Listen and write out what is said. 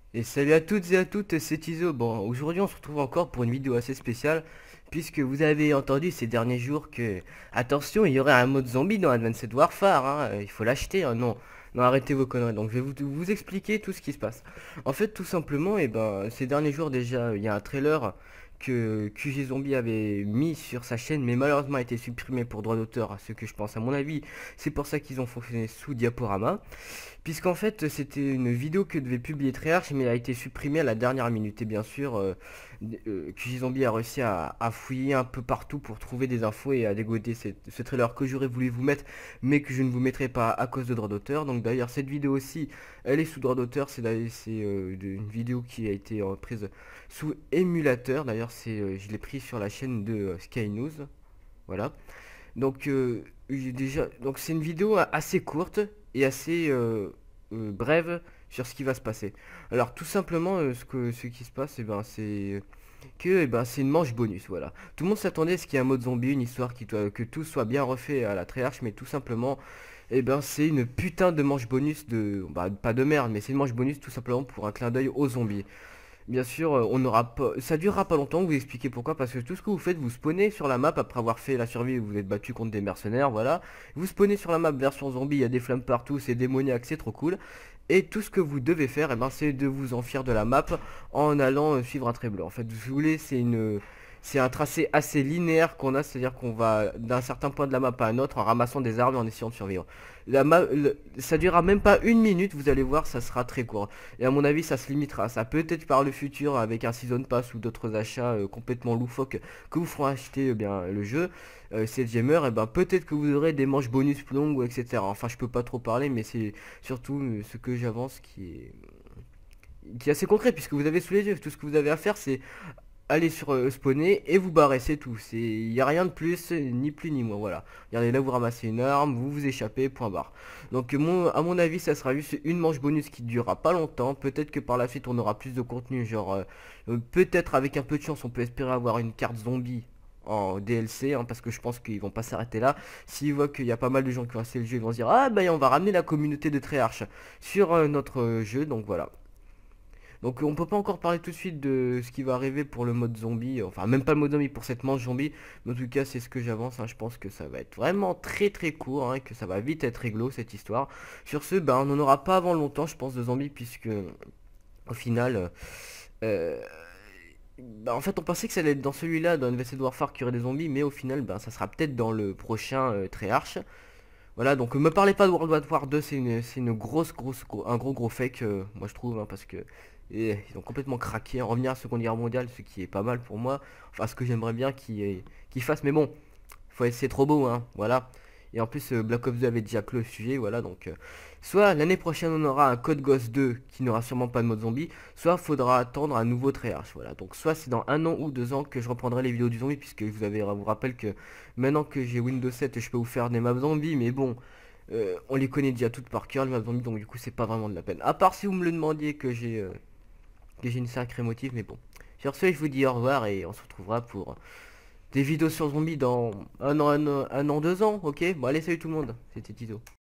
Et salut à toutes et à toutes, c'est Tizo. Bon, aujourd'hui on se retrouve encore pour une vidéo assez spéciale, puisque vous avez entendu ces derniers jours que, attention, il y aurait un mode zombie dans Advanced Warfare, hein, il faut l'acheter, hein, non, non, arrêtez vos conneries. Donc je vais vous expliquer tout ce qui se passe. En fait, tout simplement, ces derniers jours déjà, il y a un trailer que QG Zombie avait mis sur sa chaîne, mais malheureusement a été supprimé pour droit d'auteur, à ce que je pense à mon avis. C'est pour ça qu'ils ont fonctionné sous diaporama. Puisqu'en fait, c'était une vidéo que devait publier Treyarch, mais elle a été supprimée à la dernière minute. Et bien sûr, QG Zombie a réussi à fouiller un peu partout pour trouver des infos et à dégoter ce trailer que j'aurais voulu vous mettre, mais que je ne vous mettrai pas à cause de droit d'auteur. Donc d'ailleurs, cette vidéo aussi, elle est sous droit d'auteur. Une vidéo qui a été prise sous émulateur. D'ailleurs, je l'ai pris sur la chaîne de Sky News. Voilà. Donc donc c'est une vidéo assez courte et assez brève sur ce qui va se passer. Alors tout simplement ce qui se passe, c'est une manche bonus, voilà. Tout le monde s'attendait à ce qu'il y ait un mode zombie, une histoire que tout soit bien refait à la Treyarch, mais tout simplement, c'est une putain de manche bonus pas de merde, mais c'est une manche bonus tout simplement pour un clin d'œil aux zombies. Bien sûr, on n'aura pas, ça durera pas longtemps, vous expliquer pourquoi, parce que tout ce que vous faites, vous spawnez sur la map après avoir fait la survie, vous êtes battu contre des mercenaires, voilà. Vous spawnez sur la map version zombie, il y a des flammes partout, c'est démoniaque, c'est trop cool. Et tout ce que vous devez faire, c'est de vous enfuir de la map en allant suivre un trait bleu. En fait, vous voulez, c'est un tracé assez linéaire qu'on a, c'est-à-dire qu'on va d'un certain point de la map à un autre en ramassant des armes et en essayant de survivre. Ça durera même pas une minute, vous allez voir, ça sera très court. Et à mon avis, ça se limitera. Ça peut-être par le futur avec un season pass ou d'autres achats complètement loufoques que vous feront acheter le jeu. C'est Gamer, et ben peut-être que vous aurez des manches bonus plus longues, etc. Enfin, je peux pas trop parler, mais c'est surtout ce que j'avance qui est assez concret puisque vous avez sous les yeux. Tout ce que vous avez à faire, c'est aller sur spawner et vous barrer, c'est tout. Il n'y a rien de plus, ni plus ni moins, voilà. Regardez, là vous ramassez une arme, vous vous échappez, point barre. Donc à mon avis, ça sera juste une manche bonus qui durera pas longtemps. Peut-être que par la suite on aura plus de contenu, genre peut-être avec un peu de chance on peut espérer avoir une carte zombie en DLC, hein, parce que je pense qu'ils vont pas s'arrêter là. S'ils voient qu'il y a pas mal de gens qui ont acheté le jeu, ils vont se dire ah bah on va ramener la communauté de Treyarch sur notre jeu, donc voilà. Donc on peut pas encore parler tout de suite de ce qui va arriver pour le mode zombie, enfin même pas le mode zombie pour cette manche zombie, mais en tout cas c'est ce que j'avance, hein. Je pense que ça va être vraiment très très court, hein, et que ça va vite être réglo cette histoire. Sur ce, on n'en aura pas avant longtemps je pense de zombies puisque au final, euh, en fait on pensait que ça allait être dans celui-là, dans Invested Warfare qu'il y aurait des zombies, mais au final ça sera peut-être dans le prochain Treyarch. Voilà, donc me parlez pas de World War 2, c'est une un gros fake, moi je trouve, hein, parce que ils ont complètement craqué en revenir à la Seconde Guerre mondiale, ce qui est pas mal pour moi. Enfin, ce que j'aimerais bien qu'ils fassent, mais bon, c'est trop beau, hein, voilà. Et en plus, Black Ops 2 avait déjà clos le sujet, voilà, donc soit l'année prochaine on aura un Code Ghost 2 qui n'aura sûrement pas de mode zombie, soit faudra attendre un nouveau Treyarch, voilà. Donc soit c'est dans 1 an ou 2 ans que je reprendrai les vidéos du zombie, puisque vous rappelle que maintenant que j'ai Windows 7, je peux vous faire des maps zombies, mais bon, on les connaît déjà toutes par cœur, les maps zombies, donc du coup c'est pas vraiment de la peine. À part si vous me le demandiez que j'ai une sacrée motive, mais bon. Sur ce, je vous dis au revoir et on se retrouvera pour des vidéos sur zombies dans un an, 2 ans, ok? Bon allez, salut tout le monde, c'était Tito.